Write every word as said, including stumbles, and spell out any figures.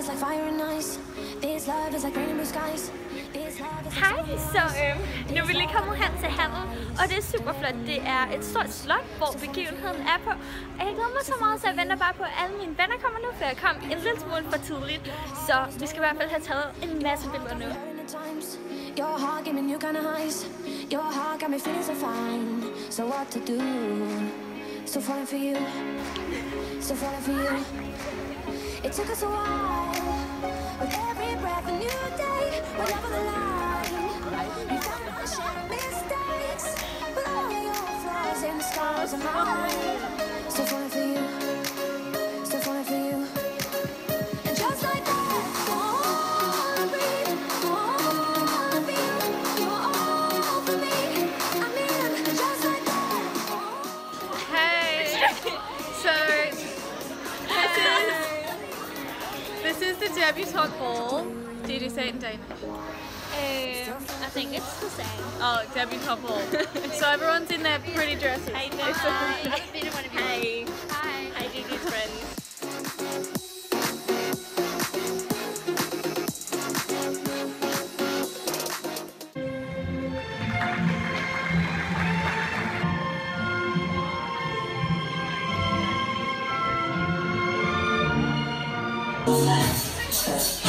Hej, så øh, nu er vi lige kommet hen til handel, og det er super flot. Det er et stort slot, hvor begivenheden er på. Og jeg glæder mig så meget, så jeg venter bare på, at alle mine venner kommer nu, for jeg kom en lille smule for tidligt. Så vi skal i hvert fald have taget en masse billeder nu. Your heart gave me new kind of highs. Your heart got me feeling so fine. So what to do? So falling for you. So falling for you. It took us a while. With every breath a new day. We're over the line. We found our shared mistakes. But all your flaws and scars are mine. So falling for you. So falling for you. And just like that. This is the debutante ball. Did you say it in Danish? Um, I think it's the same. Oh, debutante ball. So everyone's in their pretty dresses. Hey, Hi. Hey. Hi. Hi, Gigi's friends. Thank you.